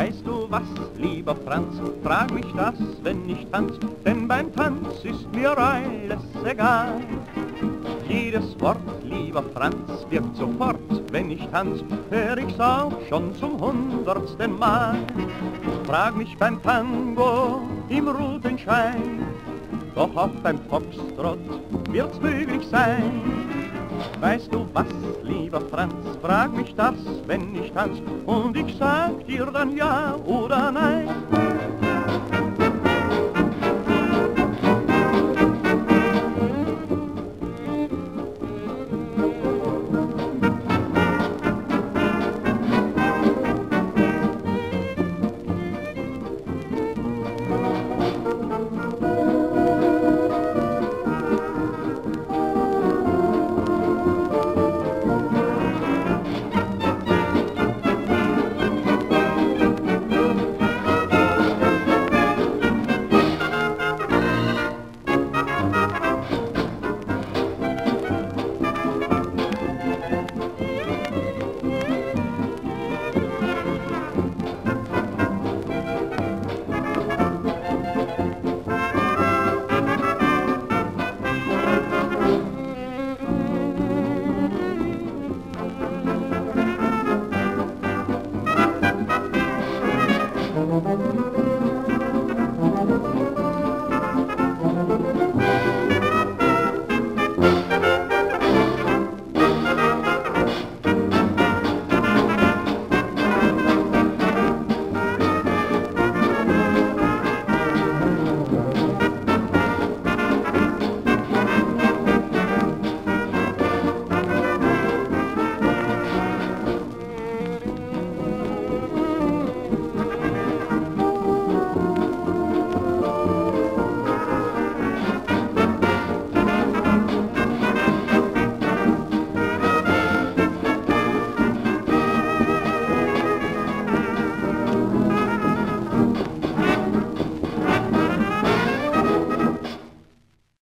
Weißt du was, lieber Franz, frag mich das, wenn ich tanz, denn beim Tanz ist mir alles egal. Jedes Wort, lieber Franz, wirkt sofort, wenn ich tanz, hör ich's auch schon zum 100. Mal. Frag mich beim Tango im Rutenschein, doch auch beim Foxtrott wird's möglich sein. Weißt du was, lieber Franz, frag mich das, wenn ich tanz, und ich sag dir dann ja oder nein.